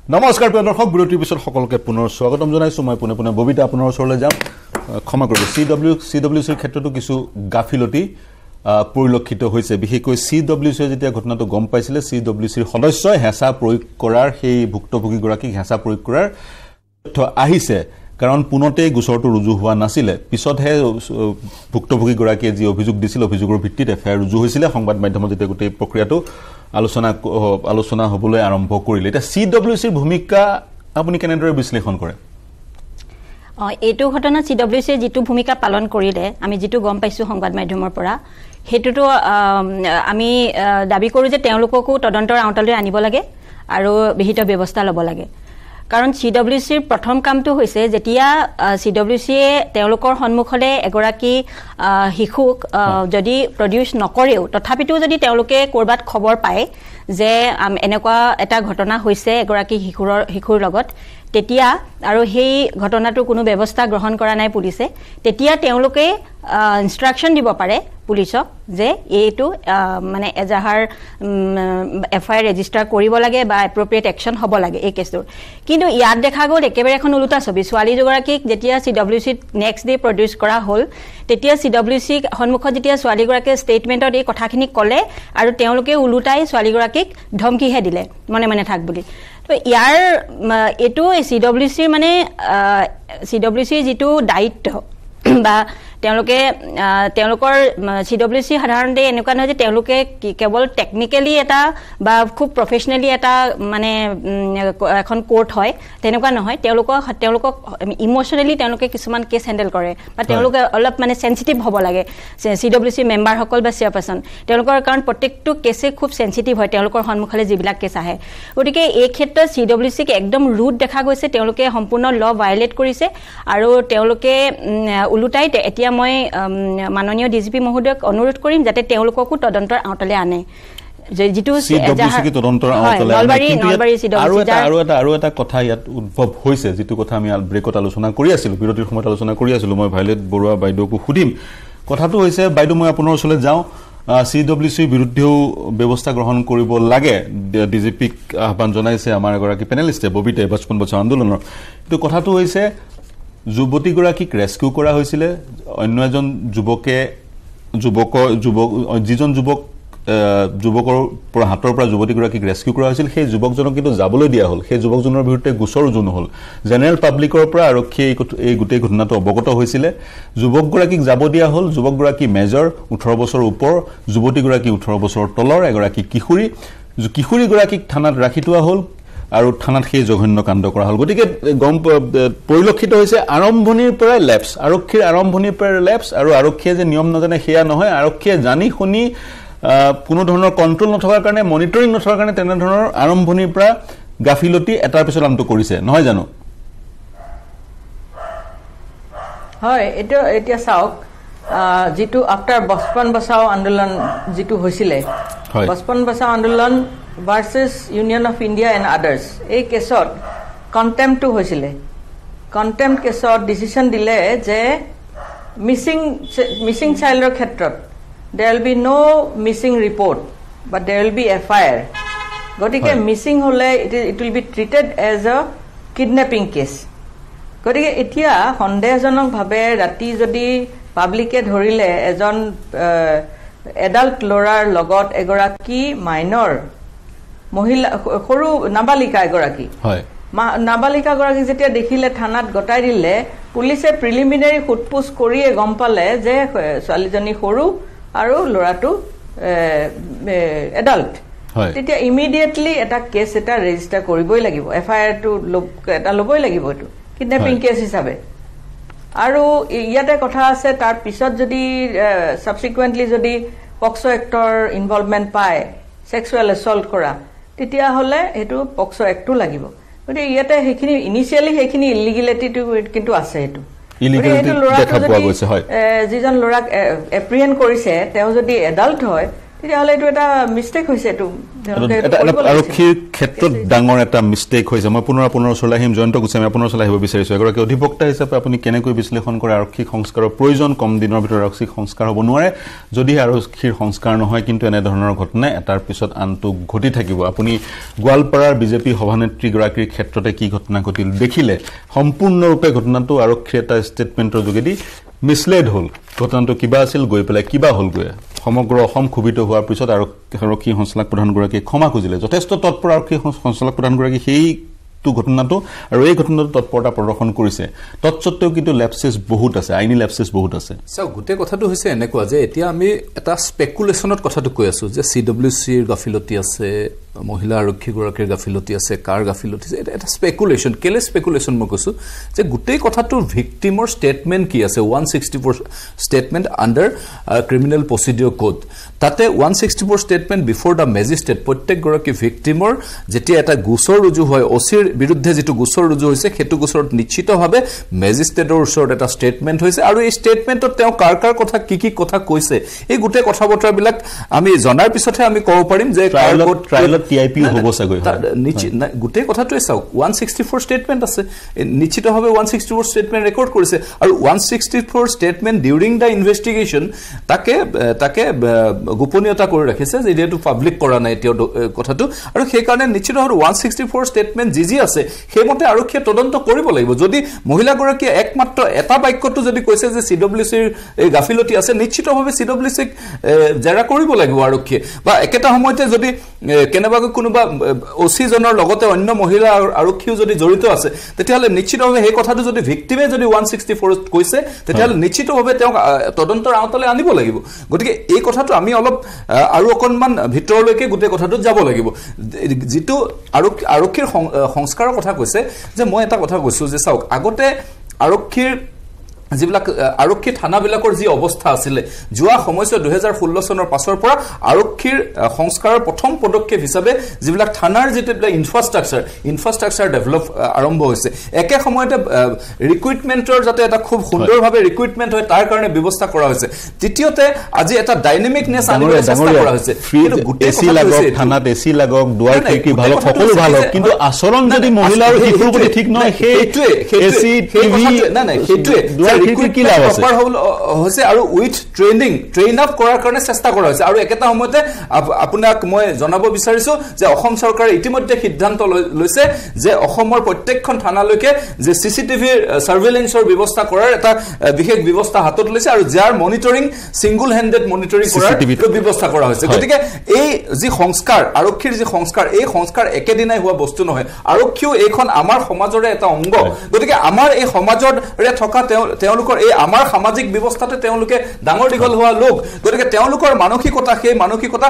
নমস্কাৰ প্ৰিয় দৰ্শক বিৰতিৰ পিছত সকলোকে পুনৰ স্বাগতম জনাইছো মই পুনে ববিতা আপোনাৰ ওচৰলৈ যাম ক্ষমা কৰিব CWCৰ ক্ষেত্ৰতো কিছু গাফিলতি পৰিলক্ষিত হৈছে বিশেষকৈ CWC যেতিয়া ঘটনাটো গম পাইছিলে CWCৰ সদস্যই হেঁচা প্ৰয়োগ কৰাৰ সেই ভুক্তভোগী গৰাকীক হেঁচা প্ৰয়োগ কৰাৰ আহিছে কাৰণ পুনতে গোচৰটো ৰুজু হোৱা নাছিলে পিছতহে ভুক্তভোগী গৰাকীয়ে যি অভিযোগ দিছিল অভিযোগৰ ভিত্তিত এফআইআৰ ৰুজু হৈছিলে সংবাদ মাধ্যমত যেতিয়া গোটেই প্ৰক্ৰিয়াটো আলোচনা হ'বলৈ আৰম্ভ কৰিলে এটা CWCৰ ভূমিকা আপুনি কেনেদৰে বিশ্লেষণ কৰে এইটো ঘটনা CWC যেটো ভূমিকা পালন কৰিলে আমি যেটো গম পাইছো সংবাদ মাধ্যমৰ পৰা হেতুটো আমি দাবী কৰো যে তেওঁলোককো তদন্তৰ আওতালৈ আনিব লাগে আৰু বিহিত ব্যৱস্থা ল'ব লাগে কাৰণ CWCৰ প্ৰথম কামটো হৈছে যেতিয়া CWCয়ে তেওঁলোকৰ সন্মুখলে এগৰাকী হিখুক যদি প্ৰডিউস নকৰেও তথাপিতো যদি তেওঁলোকে কৰবাত খবৰ পায় যে এনেকুৱা এটা ঘটনা হৈছে এগৰাকী হিখুৰ লগত তেতিয়া আৰু সেই ঘটনাটো কোনো ব্যৱস্থা গ্ৰহণ কৰা নাই পুলিচে তেতিয়া তেওঁলোকে ইনস্ট্ৰাকশন দিব পাৰে পুলিচক যে এইটো মানে এজাহাৰ এফআইআৰ ৰেজিষ্টাৰ কৰিব লাগে বা এপ্ৰোপ্ৰিয়েট একশন হ'ব লাগে এই কেছটোৰ কিন্তু ইয়াত দেখা গ'ল একেবাৰে এখন উলুটা ছবি ছোৱালী জগৰাকীক যেতিয়া CWC নেক্সট ডে প্ৰডিউস কৰা হ'ল তেতিয়া CWC সন্মুখত যেতিয়া ছোৱালী গৰাকীৰ ষ্টেটমেন্টত এই কথাখিনি ক'লে আৰু তেওঁলোকে উলুটাই ছোৱালী গৰাকীক ধমকিহে দিলে মনে থাক বুলি তো ইয়াৰ এটো CWCৰ মানে CWCৰ যেটো দায়িত্ব বা তেওঁলোকৰ CWC সাধাৰণতে এনেকুৱা নহয় যে তেওঁলোকে কেৱল টেকনিক্যালি এটা বা খুব প্ৰফেশনালি এটা মানে এখন কোৰ্ট হয় তেনেকুৱা নহয় তেওঁলোকক ইমোশনালি তেওঁলোকে কিছুমান কেছ হ্যান্ডেল কৰে বা তেওঁলোকে অলপ মানে সেনসিটিভ হ'ব লাগে CWC মেম্বাৰ সকল বা চেয়াৰপাৰসন তেওঁলোকৰ কাৰণ প্ৰত্যেকটো কেছে খুব সেনসিটিভ হয় তেওঁলোকৰ সন্মুখলে যিবিলাক কেছ আহে গতিকে এই ক্ষেত্ৰত CWC ক একদম ৰুট দেখা গৈছে তেওঁলোকে সম্পূৰ্ণ ল ভায়োলেট কৰিছে আৰু তেওঁলোকে উলুটাই এতিয়া মই মাননীয় ডিজিপি মহোদয়ক অনুৰোধ কৰিম যাতে তেওঁলোককো তদন্তৰ আওতালে আনে যেটো CWC তদন্তৰ আওতালে আৰু এটা কথা ইয়াত উদ্ভৱ হৈছে যেটো কথা আমি ব্ৰেকত আলোচনা কৰি আছিলো বিৰতিৰ সময়ত আলোচনা কৰি আছিলো মই ভাইলেট বৰুৱা বাইদেউকো সুধিম কথাটো হৈছে বাইদেউ মই আপোনাৰ ওচৰলৈ যাওঁ CWC বিৰুদ্ধেও ব্যৱস্থা গ্ৰহণ কৰিব লাগে ডিজিপিক আহ্বান জনাইছে আমাৰ এগৰাকী পেনেলিষ্টে ববিতা 55 বছৰ আন্দোলনৰ কিন্তু কথাটো হৈছে যুৱতী গৰাকীক ৰেস্কিউ কৰা হৈছিল অন্য এজন যুৱকৰ পৰা হাতৰ পৰা যুৱতী গৰাকীক ৰেস্কিউ কৰা হৈছিল সেই যুৱকজনক কিন্তু যাবলৈ দিয়া হ'ল সেই যুৱকজনৰ বিৰুদ্ধে গোচৰ ৰুজু হ'ল জেনেৰেল পাব্লিকৰ পৰা আৰক্ষী এই গোটেই ঘটনাটো অৱগত হৈছিল যুৱক গৰাকীক যাব দিয়া হ'ল যুৱক গৰাকী মেজৰ 18 বছৰৰ ওপৰ যুৱতী গৰাকী 18 বছৰৰ তলৰ এগৰাকী কিশোৰী গৰাকীক থানাত ৰাখি থোৱা হ'ল আৰু থানাত সেই জঘন্য কাণ্ড কৰা হ'ল গতিকে গম পৰিলক্ষিত হৈছে আৰম্ভণিৰ পৰা লেপছ আৰক্ষীৰ আৰম্ভণিৰ পৰা লেপছ আৰু আৰক্ষীয়ে যে নিয়ম নজানে সেয়া নহয় আৰক্ষীয়ে জানি শুনি কোনো ধৰণৰ কন্ট্ৰোল নথকাৰ কাৰণে মনিটৰিং নথকাৰ কাৰণে তেনে ধৰণৰ আৰম্ভণিৰ পৰা গাফিলতি এটাৰ পিছত আনটো কৰিছে নহয় জানো হয় এতিয়া চাওক যেটো আফটাৰ 55 বছৰ আন্দোলন যেটো হৈছিলে 55 বছৰ আন্দোলন versus Union of India and others এই কেছত কন্টেম্পটো হৈছিলে কন্টেম্প কেছত ডিসিশন দিলে যে মিসিং চাইল্ডৰ ক্ষেত্ৰত there will be no missing report but there will be FIR গতিকে মিসিং হলে it will be treated as a kidnapping case গতিকে এতিয়া সন্দেহজনক ভাবে ৰাতি যদি পাব্লিকে ধৰিলে এজন এডাল্ট লৰাৰ লগত এগৰাকী মাইনৰ মহিলা সৰু নাবালিকা এগৰাকী হয় নাবালিকা গৰাকী যেতিয়া দেখিলে থানাত গটাই দিলে পুলিচে প্ৰিলিমিনাৰী খুটপুছ কৰিয়ে গম পালে যে ছোৱালীজনী সৰু আৰু লৰাটো এডাল্ট হয় তেতিয়া ইমিডিয়েটলি এটা কেছ এটা ৰেজিষ্টাৰ কৰিবই লাগিব এফআইআৰ টো এটা লবই লাগিব এটো কিডন্যাপিং কেছ হিচাপে আৰু ইয়াতে কথা আছে তাৰ পিছত যদি সাবসিকুৱেন্টলি যদি পক্সো এক্টৰ ইনভলভমেন্ট পায় সেক্সুৱেল এছল্ট কৰা তেতিয়া হলে এটো পক্সো এক্টটো লাগিব গতি ইয়াতে হেখিনি ইনিশিয়ালি হেখিনি ইলিগেলিটিটো কিন্তু আছে এটো ইলিগেলিটি দেখা পোৱা গৈছে হয় যিজন লৰাক এপ্ৰিহেন্ড কৰিছে তেওঁ যদি এডাল্ট হয় তেতিয়া হলে এটো এটা মিস্টেক হৈছে এটো ক্ষেত্ৰত ডাঙৰ এটা মিষ্টেক হৈছে মই পুনৰ ওচৰলৈ আহিম জয়ন্ত গোস্বামী আপোনাৰ ওচৰলৈ আহিব বিচাৰিছোঁ এগৰাকী অধিবক্তা হিচাপে আপুনি কেনেকৈ বিশ্লেষণ কৰে আৰক্ষী সংস্কাৰৰ প্ৰয়োজন কম দিনৰ ভিতৰত আৰক্ষী সংস্কাৰ হ'ব নোৱাৰে যদি আৰক্ষীৰ সংস্কাৰ নহয় কিন্তু এনে ধৰণৰ ঘটনা এটাৰ পিছত আনটো ঘটি থাকিব আপুনি গোৱালপাৰাৰ বিজেপি সভানেত্ৰীগৰাকীৰ ক্ষেত্ৰতে কি ঘটনা ঘটিল দেখিলে সম্পূৰ্ণৰূপে ঘটনাটো আৰক্ষীৰ এটা ষ্টেটমেণ্টৰ যোগেদি মিছলেড হ'ল ঘটনাটো কিবা আছিল গৈ পেলাই কিবা হ'লগৈ সমগ্ৰ অসম ক্ষোভিত হোৱাৰ পিছত আৰক্ষী সঞ্চালক প্ৰধানগৰাকীয়ে ক্ষমা খুজিলে যথেষ্ট তৎপৰ আৰক্ষী সঞ্চালক প্ৰধানগৰাকী সেইটো ঘটনাটো আৰু এই ঘটনাটো তৎপৰতা প্ৰদৰ্শন কৰিছে তৎসত্ত্বেও কিন্তু লেপছেছ বহুত আছে আইনী লেপছেছ বহুত আছে গোটেই কথাটো হৈছে এনেকুৱা যে এতিয়া আমি এটা স্পেকুলেশ্যনত কথাটো কৈ আছো যে CWCৰ গাফিলতি আছে মহিলা আৰক্ষীগৰাকীৰ গাফিলতি আছে কাৰ গাফিলতি আছে এটা স্পেকুলেশ্যন কেলে স্পেকুলেশ্যন মই কৈছো যে গোটেই কথাটোৰ ভিক্টিমৰ ষ্টেটমেণ্ট কি আছে 164 statement under criminal procedure code তাতে 164 ষ্টেটমেণ্ট বিফৰ দ্য মেজিষ্ট্ৰেট প্ৰত্যেকগৰাকী ভিক্টিমৰ যেতিয়া এটা গোচৰ ৰুজু হয় অচিৰ বিৰুদ্ধে যেটো গোচৰ ৰুজু হৈছে সেইটো গোচৰত নিশ্চিতভাৱে মেজিষ্ট্ৰেটৰ ওচৰত এটা ষ্টেটমেণ্ট হৈছে আৰু এই ষ্টেটমেণ্টত তেওঁ কাৰ কথা কি কথা কৈছে এই গোটেই কথা বতৰাবিলাক আমি জনাৰ পিছতহে আমি ক'ব পাৰিম যে ট্ৰায়ালত টিআইপি হ'ব চাগৈ গোটেই কথাটোৱে চাওক 164 ষ্টেটমেণ্ট আছে নিশ্চিতভাৱে 164 ষ্টেটমেণ্ট ৰেকৰ্ড কৰিছে আৰু 164 ষ্টেটমেণ্ট ডিউৰিং দ্য ইনভেষ্টিগেশ্যন তাকে গোপনীয়তা কৰি ৰাখিছে যে যেটো পাব্লিক কৰা নাই এতিয়াও কথাটো আৰু সেই কাৰণে নিশ্চিতভাৱে 164 ষ্টেটমেণ্ট যি আছে সেইমতে আৰক্ষীয়ে তদন্ত কৰিব লাগিব যদি মহিলাগৰাকীয়ে একমাত্ৰ এটা বাক্যটো যদি কৈছে যে CWCৰ গাফিলতি আছে নিশ্চিতভাৱে CWCক জেৰা কৰিব লাগিব আৰক্ষীয়ে বা একেটা সময়তে যদি কেনেবাকৈ কোনোবা ওসি জনৰ লগতে অন্য মহিলা আৰক্ষীও যদি জড়িত আছে তেতিয়াহলে নিশ্চিতভাৱে এই কথাটো যদি ভিক্টিমে যদি 164 কৈছে তেতিয়াহলে নিশ্চিতভাৱে তেওঁ তদন্তৰ আওতালে আনিব লাগিব গতিকে এই কথাটো আমি অলপ আৰু অকনমান ভিতৰলৈকে গোটেই কথাটো যাব লাগিব যেটো আৰক্ষীৰ সংস্কাৰৰ কথা কৈছে যে মই এটা কথা কৈছো যে চাওক আগতে আৰক্ষীৰ যিবিলাক আৰক্ষী থানাবিলাকৰ যি অৱস্থা আছিল যোৱা সময়ছোৱা 2016 চনৰ পাছৰ পৰা আৰক্ষীৰ সংস্কাৰৰ প্ৰথম পদক্ষেপ হিচাপে যিবিলাক থানাৰ যেটা ইনফ্ৰাষ্ট্ৰাকচাৰ ডেভেলপ আৰম্ভ হৈছে একে সময়তে ৰিক্ৰুটমেন্টৰ যাতে এটা খুব সুন্দৰভাৱে ৰিক্ৰুটমেন্ট হয় তাৰ কাৰণে ব্যৱস্থা কৰা হৈছে তৃতীয়তে আজি এটা ডাইনামিকনেছ আনিবলৈ চেষ্টা কৰা হৈছে কিন্তু গোটেই এসি লাগক থানাত এসি লাগক দুৱাৰ খিৰিকী ভাল সকলো ভাল কিন্তু আচৰণ যদি মহিলা আৰু শিশুৰ প্ৰতি ঠিক নহয় সেইটোৱে এসি টিভি সেইটোৱে কি লাভ আছে হৈছে আৰু উইথ ট্ৰেইন আপ কৰাৰ কাৰণে চেষ্টা কৰা হৈছে আৰু একেটা সময়তে আপোনাক মই জনাব বিচাৰিছো যে অসম চৰকাৰে ইতিমধ্যে সিদ্ধান্ত লৈছে যে অসমৰ প্ৰত্যেকখন থানালৈকে যে সিসিটিভি সাৰ্ভেইলেন্সৰ ব্যৱস্থা কৰাৰ এটা বিশেষ ব্যৱস্থা হাতত লৈছে আৰু যাৰ মনিটৰিং সিঙ্গল হ্যান্ডেড মনিটৰিং কৰাৰ ব্যৱস্থা কৰা হৈছে গতিকে এই যি সংস্কাৰ আৰক্ষীৰ যি সংস্কাৰ এই সংস্কাৰ একেদিনাই হোৱা বস্তু নহয় আৰক্ষীও এইখন আমাৰ সমাজৰে এটা অংগ গতিকে আমাৰ এই সমাজৰে থকা তেওঁলোকৰ এই আমাৰ সামাজিক ব্যৱস্থাতে তেওঁলোকে ডাঙৰ দীঘল হোৱা লোক গতিকে তেওঁলোকৰ মানসিকতা সেই মানসিকতা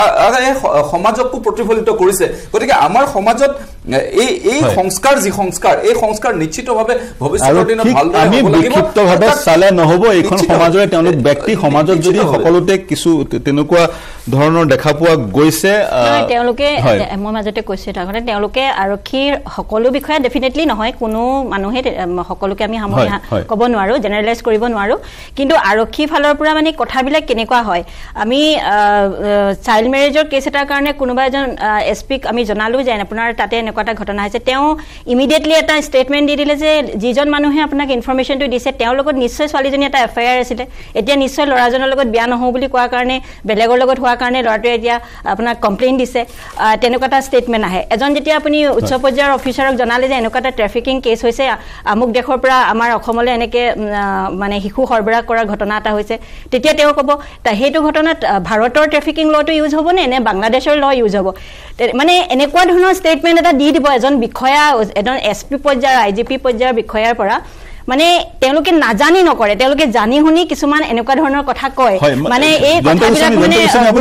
সমাজকো প্ৰতিফলিত কৰিছে গতিকে আমাৰ সমাজত এই সংস্কাৰ যি সংস্কাৰ এই সংস্কাৰ নিশ্চিতভাৱে ভৱিষ্যতৰ দিনত ভালদৰে আমি বিক্ষিপ্তভাৱে চালে নহব এইখন সমাজৰে তেওঁলোক ব্যক্তি সমাজত যদি সকলোতে কিছু তেনেকুৱা ধৰণৰ দেখা পোৱা গৈছে তেওঁলোকে মই মাজতে কৈছো এটা কথা তেওঁলোকে আৰক্ষীৰ সকলো বিষয়ে ডেফিনেটলি নহয় কোনো মানুহে সকলোকে আমি সামৰি ক'ব নোৱাৰো জেনেৰেলাইজ কৰিব নোৱাৰো কিন্তু আৰক্ষী ফালৰ পৰা মানে কথাবিলাক কেনেকুৱা হয় আমি চাইল্ড মেৰেজৰ কেছ এটাৰ কাৰণে কোনোবা এজন এসপিক আমি জনালো যে আপোনাৰ তাতে এনেকুৱা এটা ঘটনা হৈছে তেওঁ ইমিডিয়েটলি এটা ষ্টেটমেন্ট দি দিলে যে যিজন মানুহে আপোনাক ইনফৰমেশনটো দিছে তেওঁৰ লগত নিশ্চয় ছোৱালীজনী এটা এফআইআৰ আছিল এতিয়া নিশ্চয় ল'ৰাজনৰ লগত বিয়া নহও বুলি কোৱাৰ কাৰণে বেলেগৰ লগত হোৱাৰ কাৰণে ল'ৰাটোৱে এতিয়া আপোনাক কমপ্লেইন দিছে তেনেকুৱা এটা ষ্টেটমেন্ট আহে এজন যেতিয়া আপুনি উচ্চ পৰ্যায়ৰ অফিচাৰক জনালে যে এনেকুৱা এটা ট্ৰাফিকিং কেছ হৈছে আমুক দেশৰ পৰা আমাৰ অসমলৈ এনেকে মানে শিশু সৰবৰাহ কৰাৰ ঘটনা এটা হৈছে তেতিয়া তেওঁ ক'ব সেইটো ঘটনাত ভাৰতৰ ট্ৰাফিকিং লটো ইউজ হ'ব নে বাংলাদেশৰ ল ইউজ হ'ব মানে এনেকুৱা ধৰণৰ ষ্টেটমেন্ট এটা দি দিব এজন বিষয়া এজন এসপি পৰ্যায়ৰ আইজিপি পৰ্যায়ৰ বিষয়াৰ পৰা মানে তেওঁলোকে নাজানি নকৰে তেওঁলোকে জানি শুনি কিছুমান এনেকুৱা ধৰণৰ কথা কয় মানে এই কথাবিলাক মানে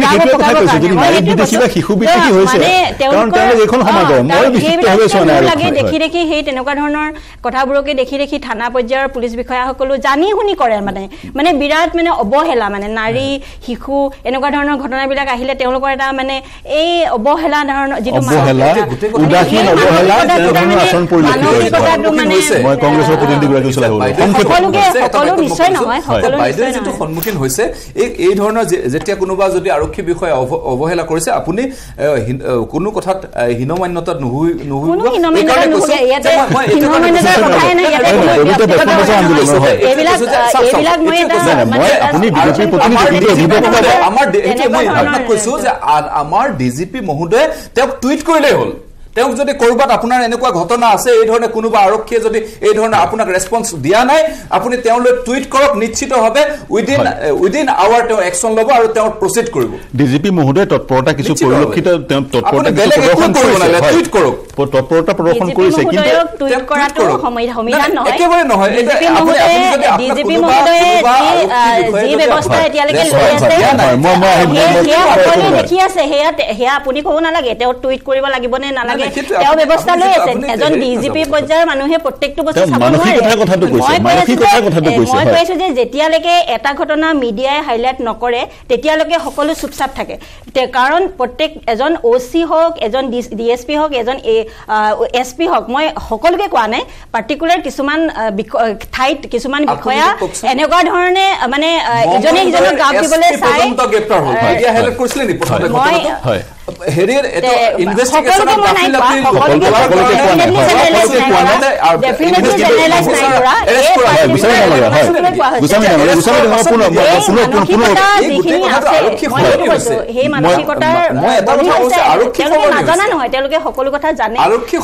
লাগে দেখি সেই তেনেকুৱা ধৰণৰ কথাবোৰকে দেখি থানা পৰ্যায়ৰ পুলিচ বিষয়াসকলো জানি শুনি কৰে মানে বিৰাট মানে অৱহেলা মানে নাৰী শিশু এনেকুৱা ধৰণৰ ঘটনাবিলাক আহিলে তেওঁলোকৰ এটা মানে এই অৱহেলা ধৰণৰ যিটো উদাসীন অৱহেলা মই কংগ্ৰেছৰ প্ৰতিনিধি চলাই হ'ল সকলো নিশ্চয় নহয় বাইদেউ যেটো সন্মুখীন হৈছে এই ধৰণৰ যেতিয়া কোনোবা যদি আৰক্ষী বিষয় অৱহেলা কৰিছে আপুনি কোনো কথাত হীনমান্যতা আমাৰ ডিজিপি মহোদয়ে তেওঁক টুইট কৰিলেই হ'ল তেওঁক যদি কৰবাত আপোনাৰ এনেকুৱা ঘটনা আছে এই ধৰণে কোনোবা আৰক্ষীয়ে যদি এই ধৰণে আপোনাক ৰেসপন্স দিয়া নাই আপুনি তেওঁলৈ টুইট কৰক নিশ্চিতভাৱে উইদিন আৱাৰ তেওঁ একশন ল'ব আৰু তেওঁ প্ৰসিড কৰিব ডিজিপি মহোদয়ে তৎপৰতা কিছু পৰিলক্ষিত তেওঁ তৎপৰতা টুইট কৰক তৎপৰতা প্ৰদৰ্শন কৰিছে কিন্তু টুইট কৰাটো সমিধান নহয় একেবাৰে নহয় ডিজিপি মহোদয়ে যি ব্যৱস্থা এতিয়ালৈকে লৈ আছে দেখি আছে সেয়া আপুনি ক'ব নালাগে তেওঁ টুইট কৰিব লাগিব নে নালাগে তেওঁ ব্যৱস্থা লৈ আছে এজন ডিজিপি পৰ্যায়ৰ মানুহে প্ৰত্যেকটো বস্তু চাব নোৱাৰে মই কৈছো যে যেতিয়ালৈকে এটা ঘটনা মিডিয়াই হাইলাইট নকৰে তেতিয়ালৈকে সকলো চুপচাপ থাকে কাৰণ প্ৰত্যেক এজন ওসি হওক এজন ডিএসপি হওক এজন এসপি হওক মই সকলোকে কোৱা নাই পাৰ্টিকুলাৰ কিছুমান ঠাইত কিছুমান বিষয়া এনেকুৱা ধৰণে মানে ইজনে সিজনক গাপ দিবলৈ চাই হেৰিৰ এটা ইনভেষ্টিগেশ্যন নাজানা নহয় তেওঁলোকে সকলো কথা জানে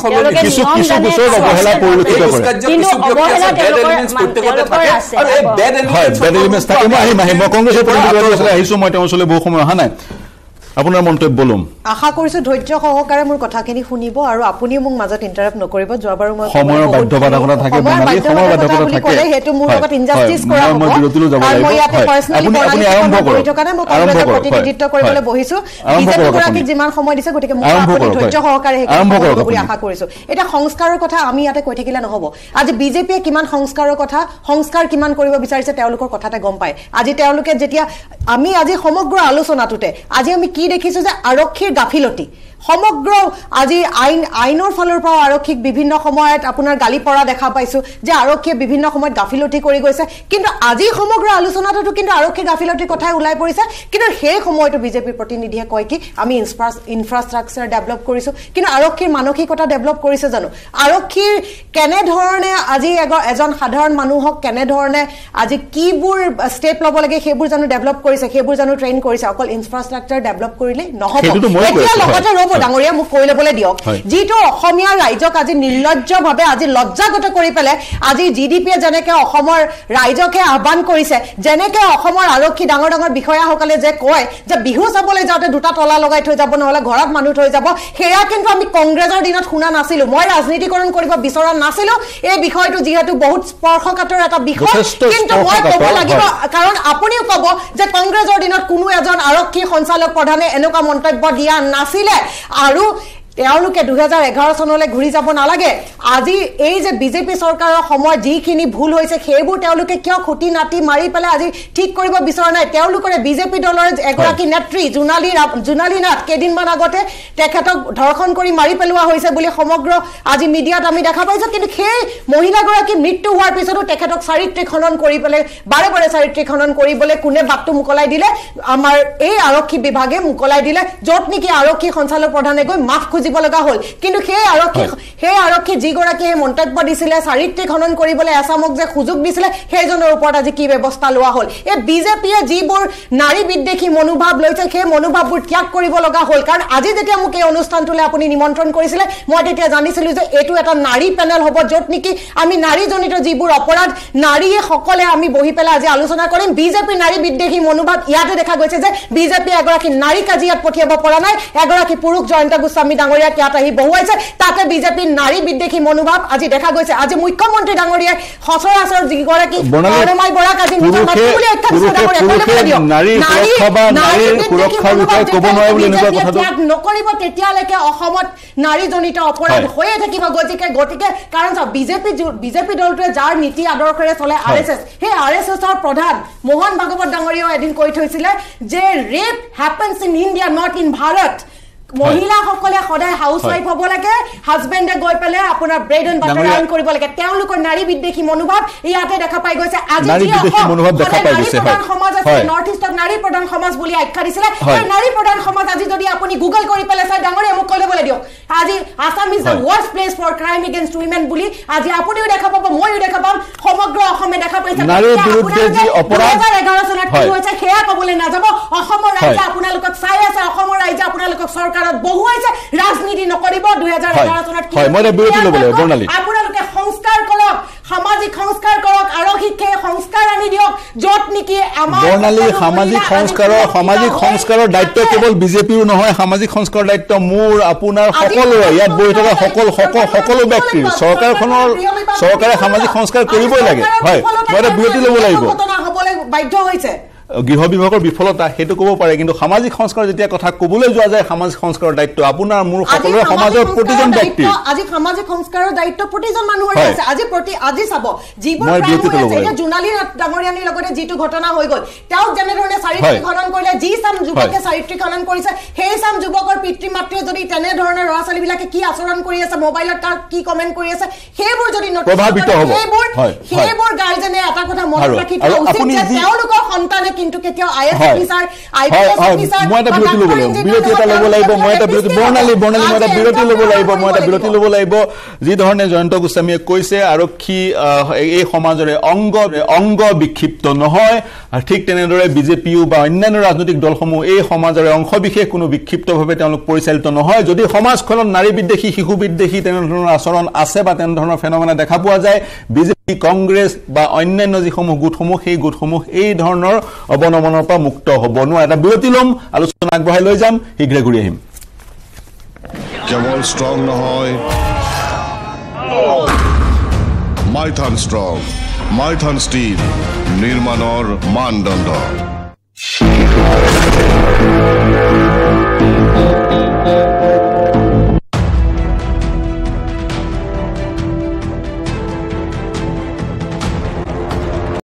বহু সময় অহা নাই আপোনাৰ মন্তব্য বলুম আশা কৰিছো ধৈৰ্য সহকাৰে মোৰ কথাখিনি শুনিব আৰু আপুনি মোক মাজত ইন্টাৰাপ্ট নকৰিব যোৱাবাৰো মই সময়ৰ বাধ্যবাধকতা থাকে বনালি সময়ৰ বাধ্যবাধকতা থাকে হেতু মোৰ লগত ইনজাস্টিস কৰা হ'ব মই ইয়াতে পাৰ্সনালি আপুনি আৰম্ভ কৰক মই প্ৰতিনিধিত্ব কৰিবলৈ বহিছো বিজেপি গৰাকীক যিমান সময় দিছে গতিকে মই আপুনি ধৈৰ্য সহকাৰে আৰম্ভ কৰক বুলি আশা কৰিছো এটা সংস্কাৰৰ কথা আমি ইয়াতে কৈ থাকিলে নহব আজি বিজেপিয়ে কিমান সংস্কাৰৰ কথা সংস্কাৰ কিমান কৰিব বিচাৰিছে তেওঁলোকৰ কথাতে গম পায় আজি তেওঁলোকে যেতিয়া আমি আজি সমগ্ৰ আলোচনাটোতে আজি আমি কি দেখিছো যে আৰক্ষীৰ গাফিলতি সমগ্ৰ আজি আইনৰ ফালৰ পৰা আৰক্ষীক বিভিন্ন সময়ত আপোনাৰ গালি পৰা দেখা পাইছো যে আৰক্ষীয়ে বিভিন্ন সময়ত গাফিলতি কৰি গৈছে কিন্তু আজি সমগ্ৰ আলোচনাটো কিন্তু আৰক্ষী গাফিলতিৰ কথাই ওলাই পৰিছে কিন্তু সেই সময়টো বিজেপি প্ৰতিনিধিয়ে কয় কি আমি ইনফ্ৰাষ্ট্ৰাকচাৰ ডেভেলপ কৰিছো কিন্তু আৰক্ষীৰ মানসিকতা ডেভেলপ কৰিছে জানো আৰক্ষীৰ কেনে ধৰণে আজি এজন সাধাৰণ মানুহক কেনে ধৰণে আজি কিবোৰ ষ্টেপ ল'ব লাগে সেইবোৰ জানো ডেভেলপ কৰিছে সেইবোৰ জানো ট্ৰেইন কৰিছে অকল ইনফ্ৰাষ্ট্ৰাকচাৰ ডেভেলপ কৰিলে নহব এতিয়া লগতে ডাঙৰীয়া মোক কৈ ল'বলৈ দিয়ক যিটো অসমীয়া ৰাইজক আজি নিৰ্লজ্জভাৱে আজি লজ্জাগত কৰি পেলাই আজি জিডিপিয়ে যেনেকে অসমৰ ৰাইজকে আহ্বান কৰিছে যেনেকে অসমৰ আৰক্ষী ডাঙৰ ডাঙৰ বিষয়াসকলে যে কয় যে বিহু চাবলৈ যাওঁতে দুটা তলা লগাই থৈ যাব নহলে ঘৰত মানুহ থৈ যাব সেয়া কিন্তু আমি কংগ্ৰেছৰ দিনত শুনা নাছিলো মই ৰাজনীতিকৰণ কৰিব বিচৰা নাছিলো এই বিষয়টো যিহেতু বহুত স্পৰ্শকাতৰ এটা বিষয় কিন্তু মই ক'ব লাগিব কাৰণ আপুনিও ক'ব যে কংগ্ৰেছৰ দিনত কোনো এজন আৰক্ষী সঞ্চালক প্ৰধানে এনেকুৱা মন্তব্য দিয়া নাছিলে আৰু তেওঁলোকে 2011 চনলৈ ঘূৰি যাব নালাগে আজি এই যে বিজেপি চৰকাৰৰ সময় যিখিনি ভুল হৈছে সেইবোৰ তেওঁলোকে কিয় খুটি নাটি মাৰি পেলাই আজি ঠিক কৰিব বিচৰা নাই তেওঁলোকৰ বিজেপি দলৰ এগৰাকী নেত্ৰী জোনালী নাথ কেইদিনমান আগতে তেখেতক ধৰ্ষণ কৰি মাৰি পেলোৱা হৈছে বুলি সমগ্ৰ আজি মিডিয়াত আমি দেখা পাইছো কিন্তু সেই মহিলাগৰাকী মৃত্যু হোৱাৰ পিছতো তেখেতক চাৰিত্ৰিক খনন কৰি পেলাই বাৰে বাৰে চাৰিত্ৰিক খনন কৰিবলৈ কোনে বাটটো মুকলাই দিলে আমাৰ এই আৰক্ষী বিভাগে মুকলাই দিলে য'ত নেকি আৰক্ষী সঞ্চালক প্ৰধানে গৈ মাফ খুজিব লগা হ'ল কিন্তু সেই আৰক্ষী যিগৰাকী মন্তব্য দিছিলে চাৰিত্ৰিক খনন কৰিবলৈ আসামক যে সুযোগ দিছিলে সেইজনৰ ওপৰত আজি কি ব্যৱস্থা লোৱা হ'ল এই বিজেপিয়ে যিবোৰ নাৰী বিদ্বেষী মনোভাৱ লৈছে সেই মনোভাৱবোৰ ত্যাগ কৰিব লগা হ'ল কাৰণ আজি যেতিয়া মোক এই অনুষ্ঠানটোলৈ আপুনি নিমন্ত্ৰণ কৰিছিলে মই তেতিয়া জানিছিলো যে এইটো এটা নাৰী পেনেল হ'ব য'ত নেকি আমি নাৰীজনিত যিবোৰ অপৰাধ নাৰীয়ে সকলে আমি বহি পেলাই আজি আলোচনা কৰিম বিজেপি নাৰী বিদ্বেষী মনোভাৱ ইয়াতে দেখা গৈছে যে বিজেপি এগৰাকী নাৰী কাজিয়াত পঠিয়াব পৰা নাই এগৰাকী পুৰুষ জয়ন্ত গোস্বামী ডাঙৰীয়া ইয়াত আহি বহুৱাইছে তাতে বিজেপি নাৰী বিদ্বেষী মনোভাৱ আজি দেখা গৈছে আজি মুখ্যমন্ত্ৰী ডাঙৰীয়াই সচৰাচৰ যিগৰাকী প্ৰণমাই বৰাক আজি নিজৰ মাতৃ বুলি নকৰিব তেতিয়ালৈকে অসমত নাৰীজনিত অপৰাধ হৈয়ে থাকিব গতিকে কাৰণ বিজেপি দলটোৱে যাৰ নীতি আদৰ্শৰে চলে আৰএছএছ সেই আৰএছএছৰ প্ৰধান মোহন ভাগৱত ডাঙৰীয়াও এদিন কৈ থৈছিলে যে rape happens in India not in Bharat মহিলাসকলে সদায় হাউসৱাইফ হ'ব লাগে হাজবেণ্ডে গৈ পেলে আপোনাৰ ব্ৰেড এণ্ড বাটাৰ আৰ্ন কৰিব লাগে তেওঁলোকৰ নাৰী বিদ্বেষী মনোভাৱ ইয়াতে দেখা পাই গৈছে আজি নাৰী বিদ্বেষী মনোভাৱ দেখা পাই গৈছে সমাজ আছে নৰ্থ ইষ্টত নাৰী প্ৰধান সমাজ বুলি আখ্যা দিছিলে এই নাৰী প্ৰধান সমাজ আজি যদি আপুনি গুগল কৰি পেলে চাই ডাঙৰীয়া মোক কৈ ল'বলৈ দিয়ক আজি Assam is the worst place for crime against women বুলি আজি আপুনিও দেখা পাব মইও দেখা পাম সমগ্ৰ অসমে দেখা পাইছে নাৰীৰ বিৰুদ্ধে যি অপৰাধ 2011 চনত কি হৈছে সেয়া পাবলৈ নাযাব অসমৰ ৰাজ্য আপোনালোকক চাই আছে অসমৰ ৰাজ্য আপোনালোকক চৰকাৰত বহুৱাইছে ৰাজনীতি নকৰিব 2011 চনত হয় মই বিৰতি ল'ব লাগিব বৰ্ণালী আপোনালোকে সংস্কাৰ কৰক সামাজিক সংস্কাৰ কৰক আৰক্ষীকে সংস্কাৰ আনি দিয়ক যত নেকি আমাৰ বৰ্ণালী সামাজিক সংস্কাৰৰ দায়িত্ব কেৱল বিজেপিৰ নহয় সামাজিক সংস্কাৰৰ দায়িত্ব মোৰ আপোনাৰ সকলোৰে ইয়াত বহি থকা সকলো ব্যক্তিৰ চৰকাৰে সামাজিক সংস্কাৰ কৰিবই লাগে হয় মই এটা বিৰতি ল'ব লাগিব বাধ্য হৈছে গৃহ বিভাগৰ বিফলতা হেতু ক'ব পাৰে কিন্তু সামাজিক সংস্কাৰ যেতিয়া কথা ক'বলৈ যোৱা যায় সামাজিক সংস্কাৰৰ দায়িত্ব আপোনাৰ মোৰ সকলোৰে সমাজৰ প্ৰতিজন ব্যক্তি আজি সামাজিক সংস্কাৰৰ দায়িত্ব প্ৰতিজন মানুহৰ আছে আজি চাব জীৱন এটা জোনালী ডাঙৰীয়ানীৰ লগতে যিটো ঘটনা হৈ গ'ল তেওঁ যেনে ধৰণে চাৰিত্ৰিক খনন কৰিলে যি সাম যুৱকে চাৰিত্ৰিক খনন কৰিছে সেই সাম যুৱকৰ পিতৃ মাতৃয়ে যদি তেনে ধৰণৰ ল'ৰা ছোৱালীবিলাকে কি আচৰণ কৰি আছে মোবাইলত তাৰ কি কমেন্ট কৰি আছে সেইবোৰ যদি প্ৰভাৱিত হ'ব সেইবোৰ গাৰ্জেনে এটা কথা মনত ৰাখি থোৱা উচিত যে তেওঁলোকৰ সন্তানে কিন্তু কেতিয়াও আইএছ অফিচাৰ আইপিএছ অফিচাৰ মই এটা বিৰতি ল'ব লাগিব যি ধৰণে জয়ন্ত গোস্বামীয়ে কৈছে আৰক্ষী এই সমাজৰে অংগ বিক্ষিপ্ত নহয় ঠিক তেনেদৰে বিজেপিও বা অন্যান্য ৰাজনৈতিক দলসমূহ এই সমাজৰে অংশ বিশেষ কোনো বিক্ষিপ্তভাৱে তেওঁলোক পৰিচালিত নহয় যদি সমাজখনত নাৰী বিদ্বেষী শিশু বিদ্বেষী তেনেধৰণৰ আচৰণ আছে বা তেনেধৰণৰ ফেনমেনা দেখা পোৱা যায় বিজেপি কংগ্ৰেছ বা অন্যান্য যিসমূহ গোটসমূহ সেই গোটসমূহ এই ধৰণৰ অৱনমনৰ পৰা মুক্ত হ'ব নোৱাৰে এটা বিৰতি ল'ম আলোচনা আগবঢ়াই লৈ যাম শীঘ্ৰে ঘূৰি আহিম কেৱল ষ্ট্ৰং নহয় মাইথান ষ্ট্ৰং মাইথান ষ্টীল নিৰ্মাণৰ মানদণ্ড